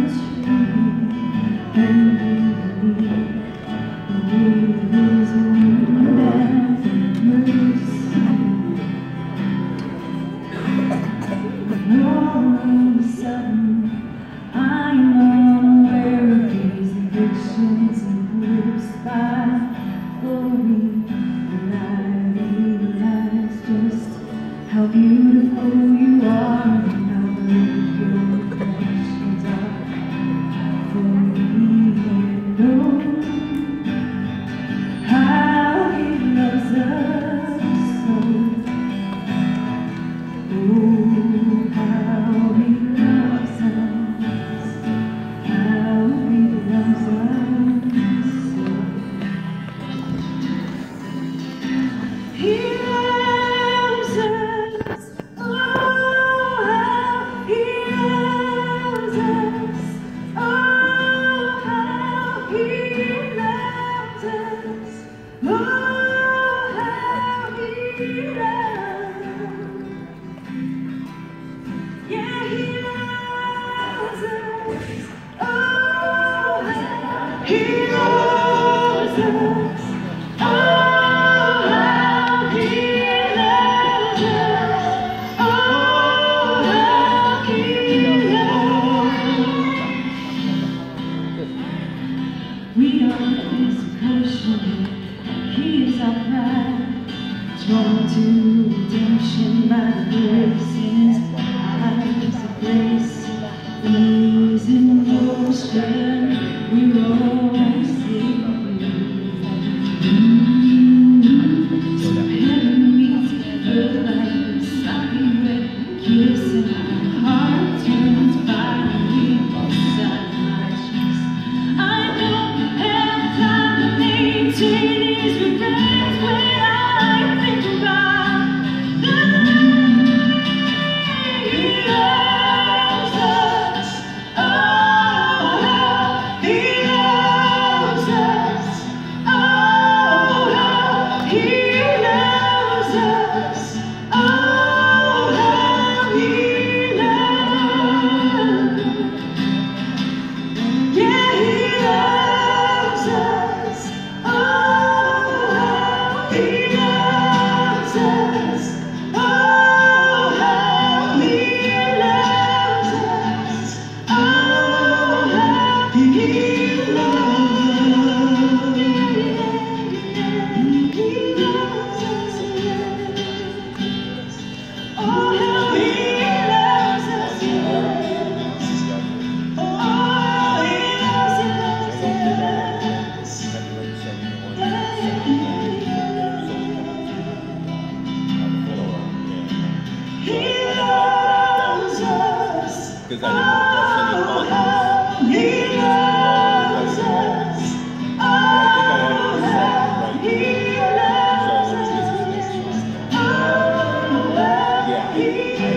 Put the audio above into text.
How beautiful you are, and how great your affections are for me. And oh, how He loves us so. Oh, how He loves us, how He loves us so. He loves us. He loves us. We are His portion, He is our pride, drawn to redemption by the grace in His eyes of grace. Ease in motion, we all see So heaven meets earth like a silent kiss, and my heart turns violently inside my chest. I don't have time to maintain these regrets when I think about the way He loves us. Oh, how He loves us. Oh, how He loves us. Oh, how He loves us. Yeah, He loves us. Oh, how He loves us. Oh, how He loves us. Oh, how He loves us. He loves us. Oh, how He loves us. Oh, He loves us. He loves us. Oh, how He loves us. Oh, how He loves us. Oh, how He